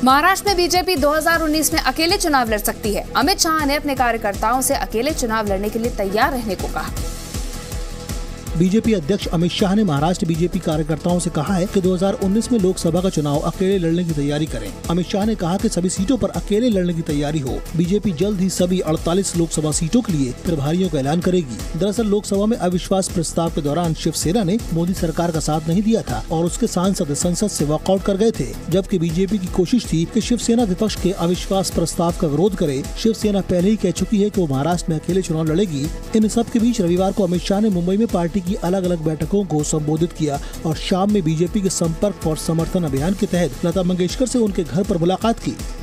महाराष्ट्र में बीजेपी 2019 में अकेले चुनाव लड़ सकती है। अमित शाह ने अपने कार्यकर्ताओं से अकेले चुनाव लड़ने के लिए तैयार रहने को कहा। बीजेपी अध्यक्ष अमित शाह ने महाराष्ट्र बीजेपी कार्यकर्ताओं से कहा है कि 2019 में लोकसभा का चुनाव अकेले लड़ने की तैयारी करें। अमित शाह ने कहा कि सभी सीटों पर अकेले लड़ने की तैयारी हो। बीजेपी जल्द ही सभी 48 लोकसभा सीटों के लिए प्रभारियों का ऐलान करेगी। दरअसल लोकसभा में अविश्वास प्रस्ताव के दौरान शिवसेना ने मोदी सरकार का साथ नहीं दिया था और उसके सांसद संसद से वॉकआउट कर गए थे, जबकि बीजेपी की कोशिश थी कि शिवसेना विपक्ष के अविश्वास प्रस्ताव का विरोध करे। शिवसेना पहले ही कह चुकी है कि वो महाराष्ट्र में अकेले चुनाव लड़ेगी। इन सब के बीच रविवार को अमित शाह ने मुंबई में पार्टी की अलग अलग बैठकों को संबोधित किया और शाम में बीजेपी के संपर्क और समर्थन अभियान के तहत लता मंगेशकर से उनके घर पर मुलाकात की।